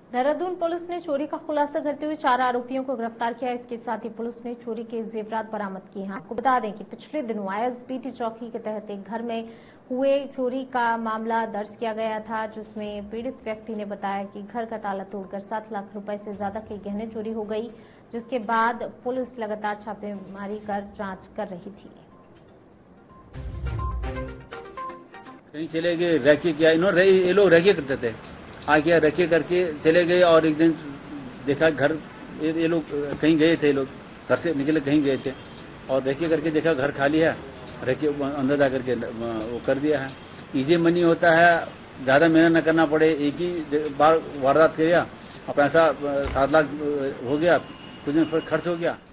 Dehradun police ने चोरी का खुलासा करते हुए 4 आरोपियों को गिरफ्तार किया। इसके साथ ही पुलिस ने चोरी के जेवरात बरामद किए हैं। आपको बता दें कि पिछले दिनों आईएसबीटी चौकी के तहत एक घर में हुए चोरी का मामला दर्ज किया गया था, जिसमें पीड़ित व्यक्ति ने बताया कि घर का ताला तोड़कर 7 लाख रुपए से ज्यादा के गहने चोरी हो गई, जिसके बाद पुलिस लगातार छापेमारी कर जांच कर रही थी। कहीं चले गए, रैके किया, ये लोग रैके करते थे, आ गया रैके करके चले गए। और एक दिन देखा घर, ये लोग कहीं गए थे, लोग घर से निकले कहीं गए थे और रैके करके देखा घर खाली है, रैके अंदर जा करके वो कर दिया है। इजी मनी होता है, ज्यादा मेहनत न करना पड़े, एक ही बार वारदात किया और पैसा 7 लाख हो गया, कुछ दिन फिर खर्च हो गया।